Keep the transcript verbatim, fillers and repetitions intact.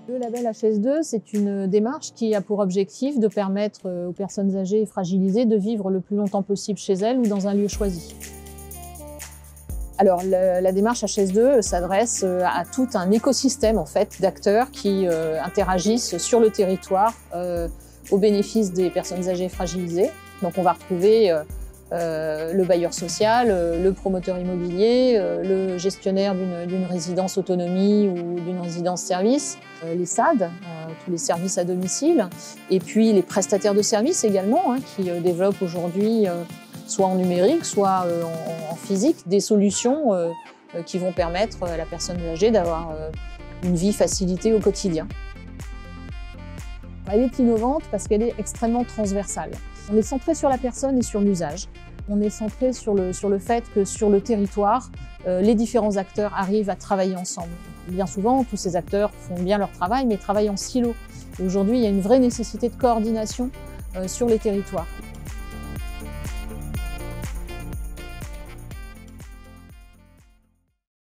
Le label H S deux, c'est une démarche qui a pour objectif de permettre aux personnes âgées et fragilisées de vivre le plus longtemps possible chez elles ou dans un lieu choisi. Alors, le, la démarche H S deux s'adresse à tout un écosystème en fait, d'acteurs qui euh, interagissent sur le territoire euh, au bénéfice des personnes âgées et fragilisées. Donc, on va retrouver euh, euh, le bailleur social, euh, le promoteur immobilier, euh, le gestionnaire d'une résidence autonomie ou d'une résidence service, euh, les S A D, euh, tous les services à domicile, et puis les prestataires de services également, hein, qui euh, développent aujourd'hui euh, soit en numérique, soit euh, en, en physique, des solutions euh, euh, qui vont permettre à la personne âgée d'avoir euh, une vie facilitée au quotidien. Elle est innovante parce qu'elle est extrêmement transversale. On est centré sur la personne et sur l'usage. On est centré sur le, sur le fait que sur le territoire, euh, les différents acteurs arrivent à travailler ensemble. Bien souvent, tous ces acteurs font bien leur travail, mais travaillent en silo. Aujourd'hui, il y a une vraie nécessité de coordination euh, sur les territoires.